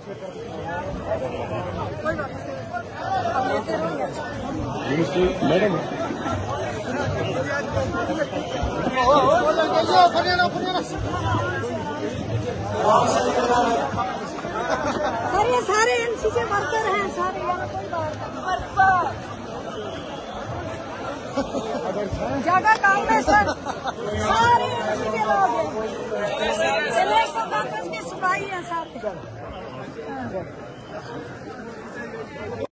Madam sir ये सारे MC के वर्कर हैं सारे, ज्यादा काम है सर।